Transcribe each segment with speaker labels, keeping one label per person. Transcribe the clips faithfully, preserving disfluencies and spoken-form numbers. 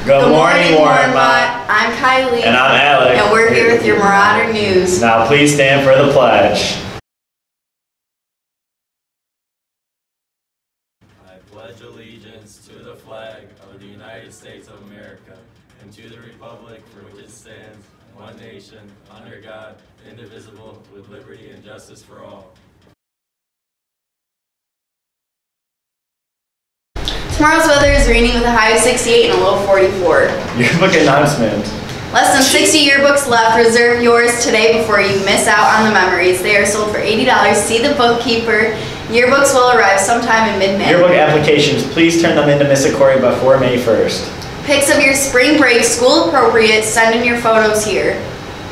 Speaker 1: Good morning, Warren Mott.
Speaker 2: I'm Kylie.
Speaker 1: And I'm Alec.
Speaker 2: And we're here with your Marauder News.
Speaker 1: Now please stand for the pledge.
Speaker 3: I pledge allegiance to the flag of the United States of America and to the republic for which it stands, one nation, under God, indivisible, with liberty and justice for all.
Speaker 2: Tomorrow's weather is raining with a high of sixty-eight and a low of forty-four.
Speaker 1: Yearbook announcement.
Speaker 2: Less than sixty yearbooks left. Reserve yours today before you miss out on the memories. They are sold for eighty dollars. See the bookkeeper. Yearbooks will arrive sometime in mid-May.
Speaker 1: Yearbook applications, please turn them into Miss Corey before May first.
Speaker 2: Pics of your spring break, school appropriate. Send in your photos here.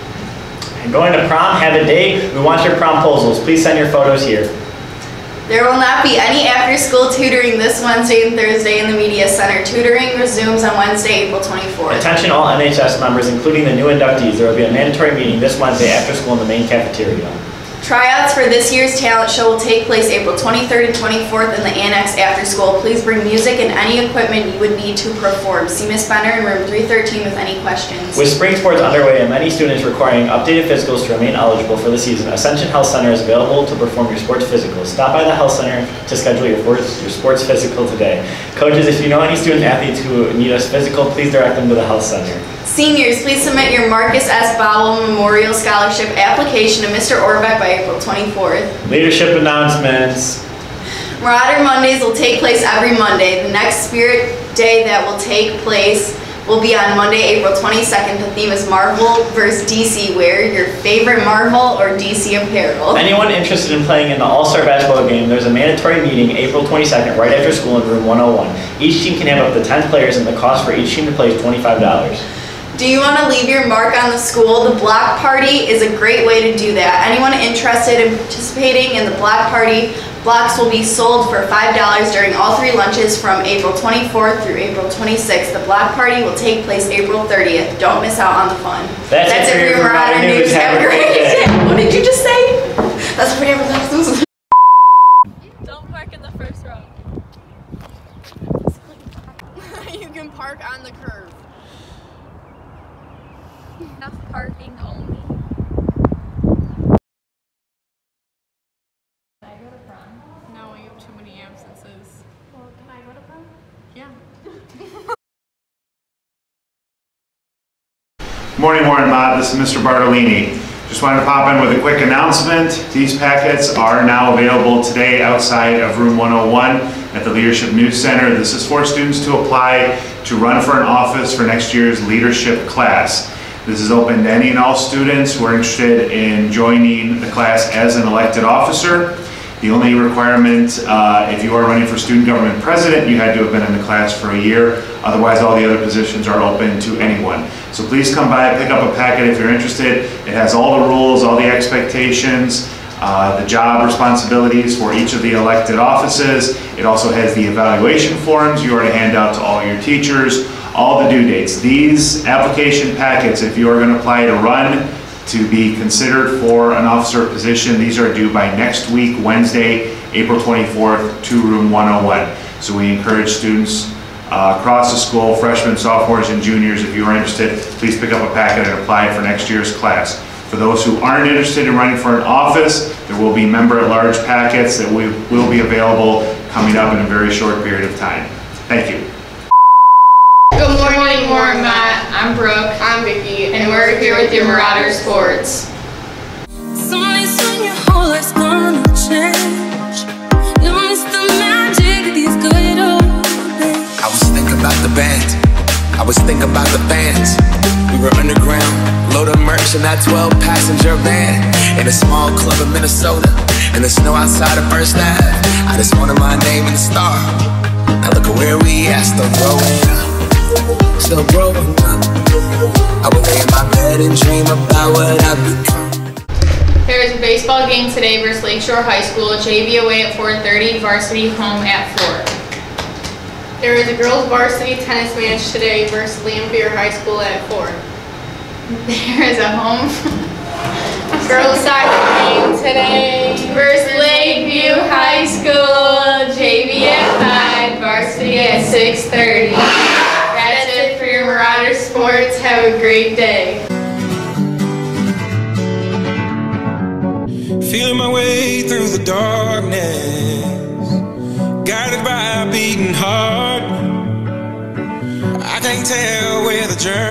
Speaker 1: And going to prom, have a date. We want your promposals. Please send your photos here.
Speaker 2: There will not be any after-school tutoring this Wednesday and Thursday in the Media Center. Tutoring resumes on Wednesday, April twenty-fourth.
Speaker 1: Attention all M H S members, including the new inductees. There will be a mandatory meeting this Wednesday after school in the main cafeteria.
Speaker 2: Tryouts for this year's talent show will take place April twenty-third and twenty-fourth in the Annex after school. Please bring music and any equipment you would need to perform. See Miz Benner in room three thirteen with any questions.
Speaker 1: With spring sports underway and many students requiring updated physicals to remain eligible for the season, Ascension Health Center is available to perform your sports physicals. Stop by the health center to schedule your, your sports physical today. Coaches, if you know any student athletes who need a physical, please direct them to the health center.
Speaker 2: Seniors, please submit your Marcus S. Bowell Memorial Scholarship application to Mister Orbeck by April twenty-fourth.
Speaker 1: Leadership announcements.
Speaker 2: Marauder Mondays will take place every Monday. The next Spirit Day that will take place will be on Monday, April twenty-second. The theme is Marvel versus D C. Wear your favorite Marvel or D C apparel.
Speaker 1: Anyone interested in playing in the All-Star Basketball game, there's a mandatory meeting April twenty-second right after school in room one oh one. Each team can have up to ten players and the cost for each team to play is twenty-five dollars.
Speaker 2: Do you want to leave your mark on the school? The block party is a great way to do that. Anyone interested in participating in the block party, blocks will be sold for five dollars during all three lunches from April twenty-fourth through April twenty-sixth. The block party will take place April thirtieth. Don't miss out on the fun.
Speaker 1: That's, That's it for your Marauder News.
Speaker 2: Have a great day. What did you just say? That's for your news.
Speaker 4: Don't park in the first row. You can park on the curb. Enough parking only. Can I go to prom? No, you have too many absences. Well, can I go to prom? Yeah.
Speaker 5: Morning, Warren Mott. This is Mister Bartolini. Just wanted to pop in with a quick announcement. These packets are now available today outside of room one oh one at the Leadership News Center. This is for students to apply to run for an office for next year's leadership class. This is open to any and all students who are interested in joining the class as an elected officer. The only requirement, uh, if you are running for student government president, you had to have been in the class for a year. Otherwise, all the other positions are open to anyone. So please come by, pick up a packet if you're interested. It has all the rules, all the expectations, uh, the job responsibilities for each of the elected offices. It also has the evaluation forms you are to hand out to all your teachers, all the due dates. These application packets, if you are going to apply to run to be considered for an officer position, these are due by next week, Wednesday, April twenty-fourth, to room one oh one. So we encourage students uh, across the school, freshmen, sophomores, and juniors, if you are interested, please pick up a packet and apply for next year's class. For those who aren't interested in running for an office, there will be member-at-large packets that we will be available coming up in a very short period of time. Thank you.
Speaker 4: Good morning, Warren Mott. I'm Brooke. I'm Vicky, and we're here with your Marauder Sports.
Speaker 6: Some days when your whole life's gonna change, you miss the magic of these good old days.
Speaker 7: I was thinking about the band, I was thinking about the fans. We were underground, load of merch in that twelve passenger van, in a small club in Minnesota, in the snow outside of First Ave. I just wanted my name in the star. Now look at where we at, still growing up. Still growing up. I would lay in my bed and dream about what I've become.
Speaker 4: There is a baseball game today versus Lakeshore High School. J V away at four thirty, varsity home at four. There is a girls varsity tennis match today versus Lampier High School at four. There is a home girls soccer game today versus Lakeview High School. J V at five, varsity at six thirty. That's it for your have a great day.
Speaker 8: Feeling my way through the darkness, guided by a beating heart. I can't tell where the journey